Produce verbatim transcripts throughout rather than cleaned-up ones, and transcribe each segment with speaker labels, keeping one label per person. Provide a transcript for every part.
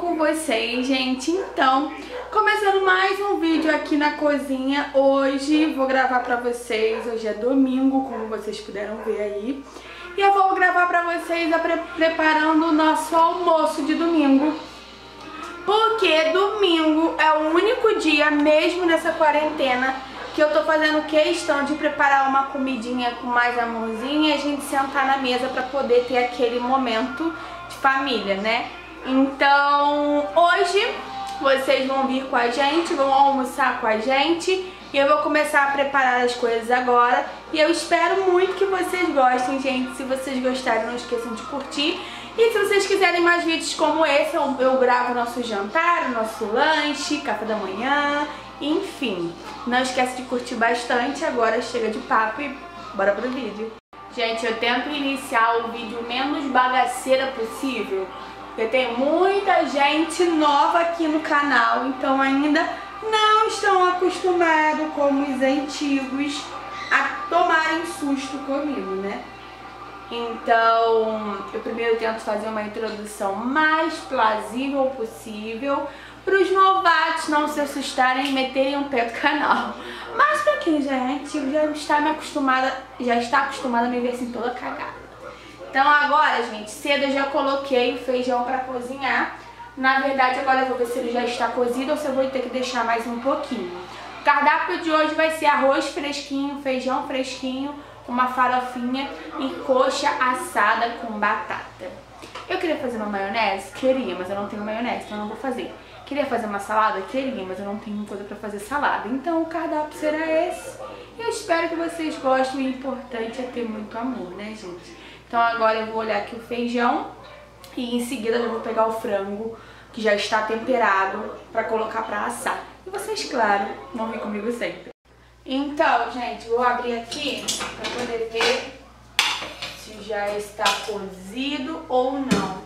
Speaker 1: com vocês, gente? Então, começando mais um vídeo aqui na cozinha. Hoje vou gravar pra vocês, hoje é domingo, como vocês puderam ver aí. E eu vou gravar pra vocês a pre preparando o nosso almoço de domingo. Porque domingo é o único dia, mesmo nessa quarentena, que eu tô fazendo questão de preparar uma comidinha com mais amorzinho e a gente sentar na mesa pra poder ter aquele momento de família, né? Então, hoje vocês vão vir com a gente, vão almoçar com a gente e eu vou começar a preparar as coisas agora. E eu espero muito que vocês gostem, gente. Se vocês gostarem, não esqueçam de curtir. E se vocês quiserem mais vídeos como esse, eu, eu gravo o nosso jantar, o nosso lanche, café da manhã, enfim. Não esquece de curtir bastante. Agora chega de papo e bora pro vídeo. Gente, eu tento iniciar o vídeo menos bagaceira possível, porque tem muita gente nova aqui no canal, então ainda não estão acostumados, como os antigos, a tomarem susto comigo, né? Então, eu primeiro tento fazer uma introdução mais plausível possível, para os novatos não se assustarem e meterem um pé do canal. Mas pra quem já é antigo, já está me acostumada, já está acostumada a me ver assim toda cagada. Então agora, gente, cedo eu já coloquei o feijão para cozinhar. Na verdade, agora eu vou ver se ele já está cozido ou se eu vou ter que deixar mais um pouquinho. O cardápio de hoje vai ser arroz fresquinho, feijão fresquinho, uma farofinha e coxa assada com batata. Eu queria fazer uma maionese? Queria, mas eu não tenho maionese, então eu não vou fazer. Queria fazer uma salada? Queria, mas eu não tenho coisa pra fazer salada. Então o cardápio será esse. Eu espero que vocês gostem. O importante é ter muito amor, né, gente? Então agora eu vou olhar aqui o feijão e em seguida eu vou pegar o frango, que já está temperado, pra colocar pra assar. E vocês, claro, vão vir comigo sempre. Então, gente, vou abrir aqui pra poder ver se já está cozido ou não.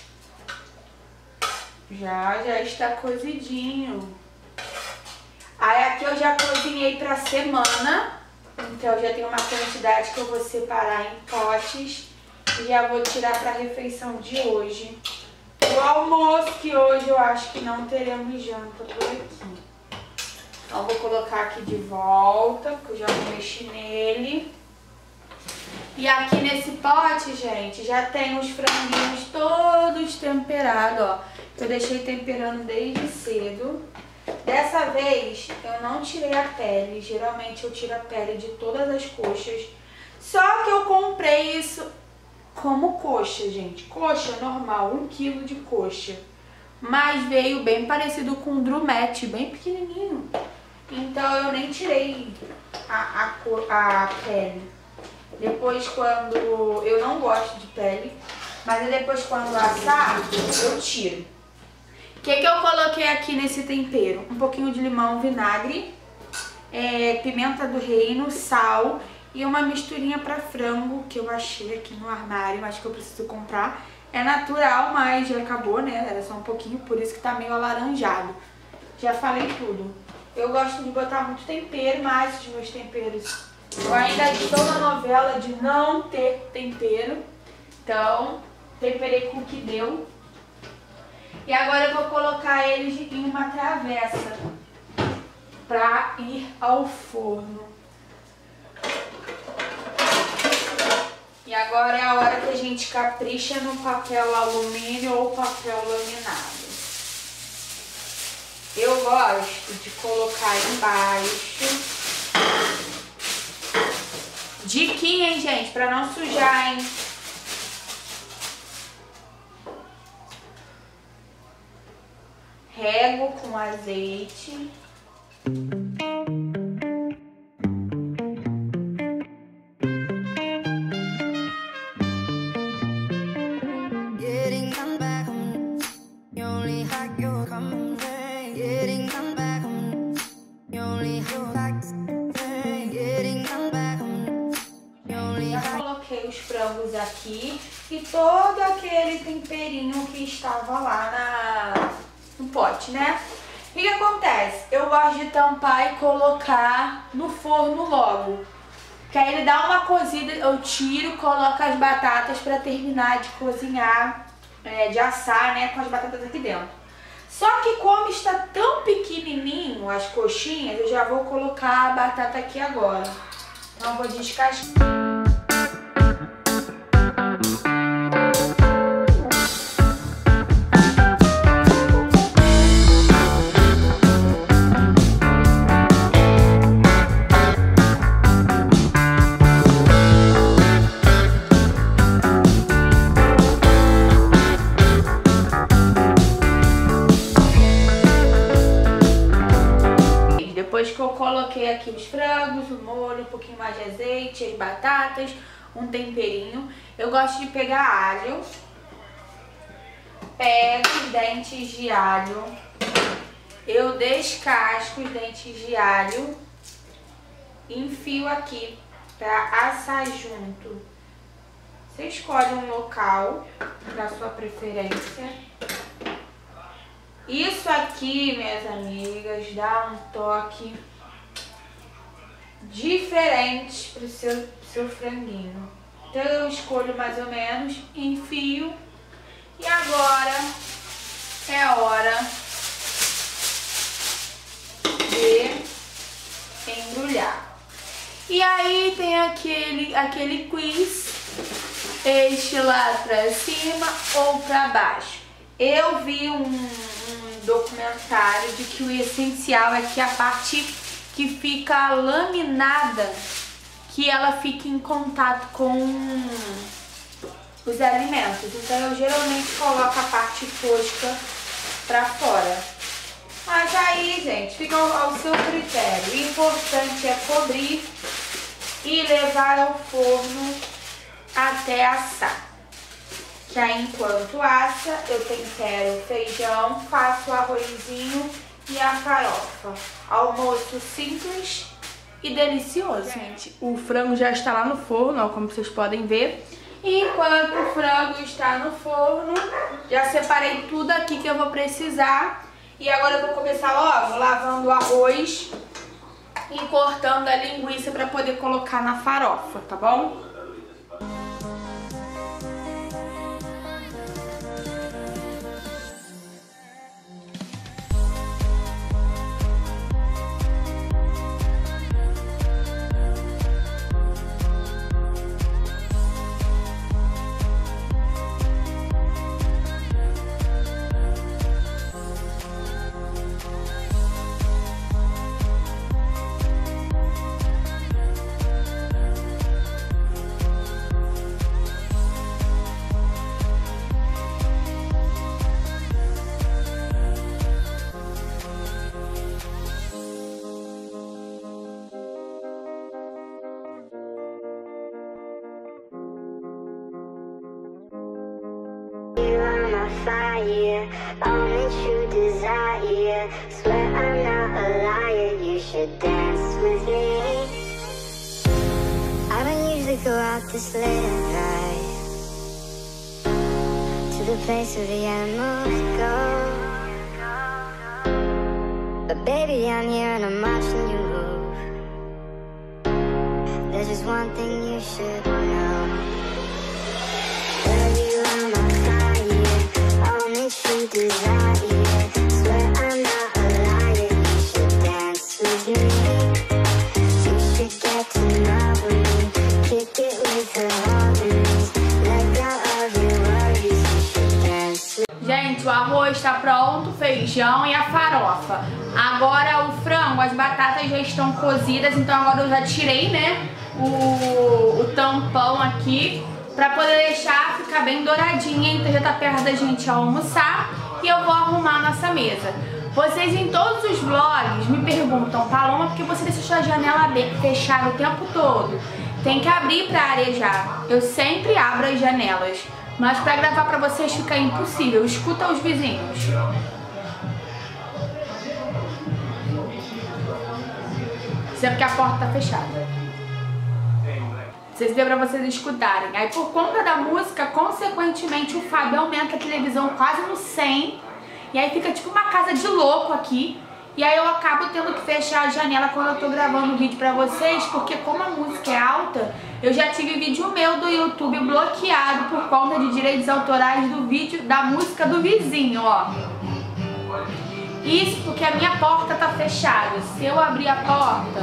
Speaker 1: Já, já está cozidinho. Aí aqui eu já cozinhei pra semana, então eu já tenho uma quantidade que eu vou separar em potes e já vou tirar pra refeição de hoje. O almoço, que hoje eu acho que não teremos janta por aqui. Então vou colocar aqui de volta, porque eu já vou mexer nele. E aqui nesse pote, gente, já tem os franguinhos todos temperados, ó. Eu deixei temperando desde cedo. Dessa vez eu não tirei a pele, geralmente eu tiro a pele de todas as coxas. Só que eu comprei isso como coxa, gente. Coxa normal, um quilo de coxa. Mas veio bem parecido com um drumete, bem pequenininho. Então eu nem tirei a, a, a pele. Depois quando... eu não gosto de pele, mas depois quando assar, eu tiro. O que, que eu coloquei aqui nesse tempero? Um pouquinho de limão, vinagre, é, pimenta do reino, sal e uma misturinha para frango que eu achei aqui no armário, acho que eu preciso comprar. É natural, mas já acabou, né? Era só um pouquinho, por isso que tá meio alaranjado. Já falei tudo. Eu gosto de botar muito tempero, mas os meus temperos... eu ainda estou na novela de não ter tempero, então temperei com o que deu. E agora eu vou colocar eles em uma travessa para ir ao forno. E agora é a hora que a gente capricha no papel alumínio ou papel laminado. Eu gosto de colocar embaixo. Diquinha, hein, gente, pra não sujar, hein? Rego com azeite. Os frangos aqui e todo aquele temperinho que estava lá na, no pote, né? O que acontece? Eu gosto de tampar e colocar no forno logo. Que aí ele dá uma cozida, eu tiro, coloco as batatas para terminar de cozinhar, é, de assar, né, com as batatas aqui dentro. Só que como está tão pequenininho as coxinhas, eu já vou colocar a batata aqui agora. Então eu vou descascar. Depois que eu coloquei aqui os frangos, o molho, um pouquinho mais de azeite, as batatas, um temperinho, eu gosto de pegar alho, pego os dentes de alho, eu descasco os dentes de alho, enfio aqui pra assar junto. Você escolhe um local da sua preferência. Isso aqui, minhas amigas, dá um toque diferente pro seu, pro seu franguinho. Então eu escolho mais ou menos, enfio e agora é hora de embrulhar. E aí tem aquele, aquele quiz, este lá pra cima ou pra baixo. Eu vi um, um documentário de que o essencial é que a parte que fica laminada, que ela fique em contato com os alimentos. Então eu geralmente coloco a parte fosca pra fora. Mas aí, gente, fica ao, ao seu critério. O importante é cobrir e levar ao forno até assar. Que aí, enquanto assa, eu tempero o feijão, faço o arrozinho e a farofa. Almoço simples e delicioso. Gente, o frango já está lá no forno, ó, como vocês podem ver. E enquanto o frango está no forno, já separei tudo aqui que eu vou precisar. E agora eu vou começar logo lavando o arroz e cortando a linguiça para poder colocar na farofa, tá bom?
Speaker 2: Fire, only true desire. Swear I'm not a liar. You should dance with me. I don't usually go out this late at night, to the place where the animals go. But baby, I'm here and I'm watching you move. There's just one thing you should know. Girl, you are my fire, only true desire. Swear I'm not a liar. You should dance with me. You should get to know me. Kick it with the harmonies. Let go of your worries. You should dance with me.
Speaker 1: Gente, o arroz está pronto, o feijão e a farofa. Agora o frango, as batatas já estão cozidas, então agora eu já tirei, né, o, o tampão aqui, pra poder deixar ficar bem douradinha. Então já tá perto da gente almoçar e eu vou arrumar a nossa mesa. Vocês em todos os vlogs me perguntam: Paloma, por que você deixa a janela fechada o tempo todo? Tem que abrir pra arejar. Eu sempre abro as janelas, mas pra gravar pra vocês fica impossível. Escuta os vizinhos. Isso é porque a porta tá fechada. Vocês deu pra vocês escutarem. Aí por conta da música, consequentemente o Fábio aumenta a televisão quase no cem. E aí fica tipo uma casa de louco aqui. E aí eu acabo tendo que fechar a janela quando eu tô gravando o vídeo pra vocês, porque como a música é alta, eu já tive vídeo meu do YouTube bloqueado por conta de direitos autorais do vídeo da música do vizinho, ó. Isso porque a minha porta tá fechada. Se eu abrir a porta,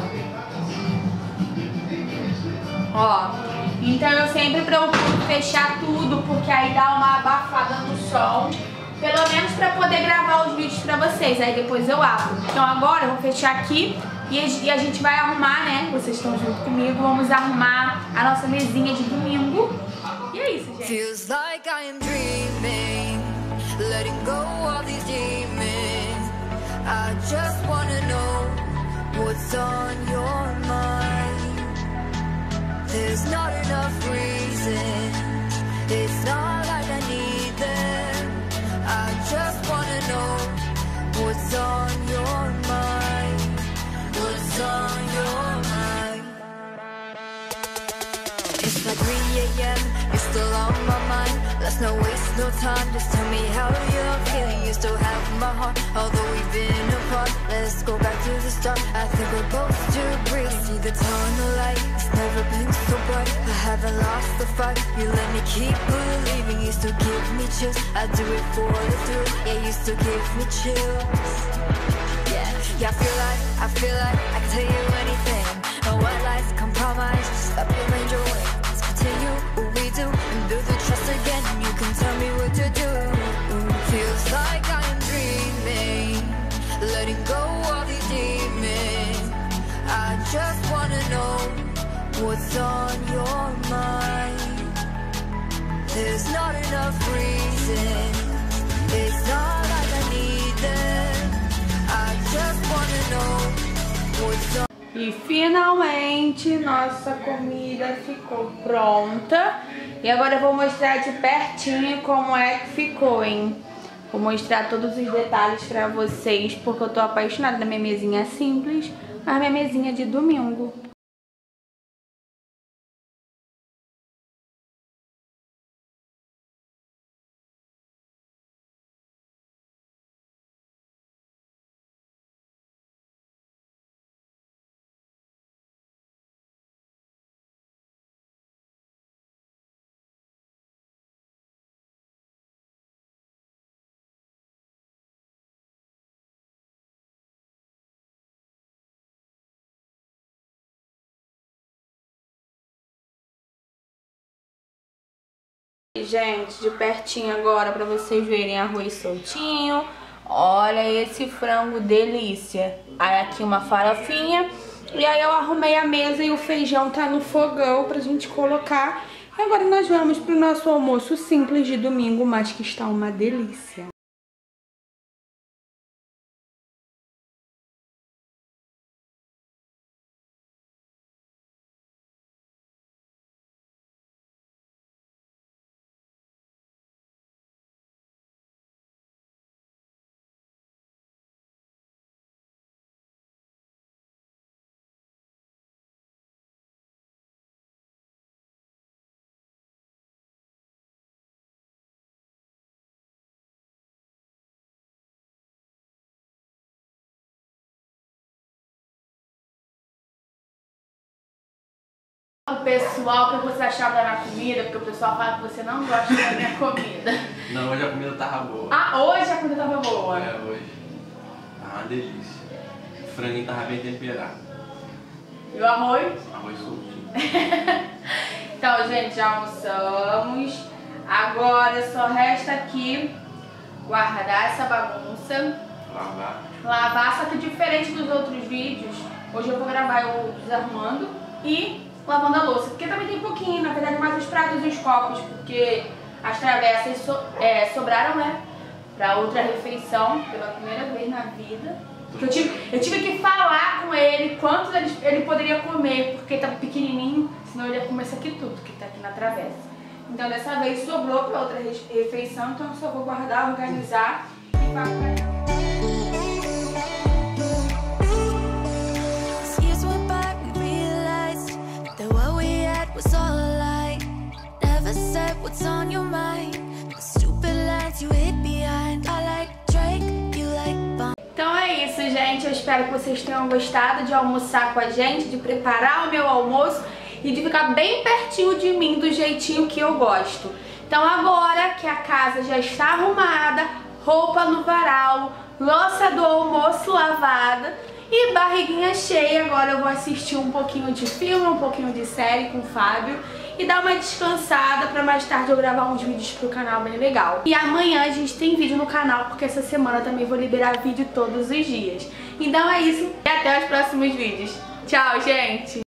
Speaker 1: ó, então eu sempre procuro fechar tudo, porque aí dá uma abafada no som, pelo menos pra poder gravar os vídeos pra vocês. Aí depois eu abro. Então agora eu vou fechar aqui e a gente vai arrumar, né? Vocês estão junto comigo, vamos arrumar a nossa mesinha de domingo. E é isso, gente.
Speaker 2: Feels like I am dreaming, letting go of these demons. I just wanna know what's on your mind. There's not enough reasons, it's not like I need them. I just wanna know what's on your mind. What's on your mind? It's like three A M, you're still on my mind. Let's not waste no time, just tell me how you're feeling. You still have my heart, although we've been apart. Let's go back to the start, I think we're both too brief. See the tunnel light, it's never been so bright. I haven't lost the fight, you let me keep believing. You still give me chills, I do it for the thrill. Yeah, you still give me chills. Yeah, yeah, I feel like, I feel like I can tell you anything. No white lies, compromise, just up your range your way. Let's continue what we do and build the trust again. You can tell me what to do. Feels like I am dreaming, letting go of these demons. I just wanna know what's on your mind. There's not enough reason, it's not like I need them. I just wanna know what's on.
Speaker 1: E finalmente nossa comida ficou pronta. E agora eu vou mostrar de pertinho como é que ficou, hein? Vou mostrar todos os detalhes pra vocês, porque eu tô apaixonada na minha mesinha simples, a minha mesinha de domingo. Gente, de pertinho agora pra vocês verem arroz soltinho. Olha esse frango delícia. Aí aqui uma farofinha. E aí eu arrumei a mesa e o feijão tá no fogão pra gente colocar. E agora nós vamos pro nosso almoço simples de domingo, mas que está uma delícia. O pessoal, o que você achava da minha comida, porque o pessoal fala que você não gosta da minha comida.
Speaker 3: Não, hoje a comida tava boa.
Speaker 1: Ah, hoje a comida tava boa?
Speaker 3: É, hoje. Tava uma delícia. O franguinho tava bem temperado.
Speaker 1: E o arroz?
Speaker 3: Arroz soltinho.
Speaker 1: Então, gente, já almoçamos. Agora só resta aqui guardar essa bagunça.
Speaker 3: Lavar.
Speaker 1: Lavar, só que diferente dos outros vídeos, hoje eu vou gravar eu desarrumando e lavando a louça, porque também tem pouquinho, na verdade mais os pratos e os copos, porque as travessas so, é, sobraram, né, pra outra refeição, pela primeira vez na vida. Eu tive, eu tive que falar com ele quantos ele, ele poderia comer, porque tá pequenininho, senão ele ia comer isso aqui tudo, que tá aqui na travessa. Então dessa vez sobrou pra outra refeição, então eu só vou guardar, organizar e fazer.
Speaker 2: What's on your mind? The stupid lines you hid behind. I like Drake, you like Bond.
Speaker 1: Então é isso, gente. Eu espero que vocês tenham gostado de almoçar com a gente, de preparar o meu almoço e de ficar bem pertinho de mim, do jeitinho que eu gosto. Então agora que a casa já está arrumada, roupa no varal, louça do almoço lavada e barriguinha cheia. Agora eu vou assistir um pouquinho de filme, um pouquinho de série com o Fábio e dar uma descansada pra mais tarde eu gravar uns vídeos pro canal bem legal. E amanhã a gente tem vídeo no canal, porque essa semana também vou liberar vídeo todos os dias. Então é isso, e até os próximos vídeos. Tchau, gente!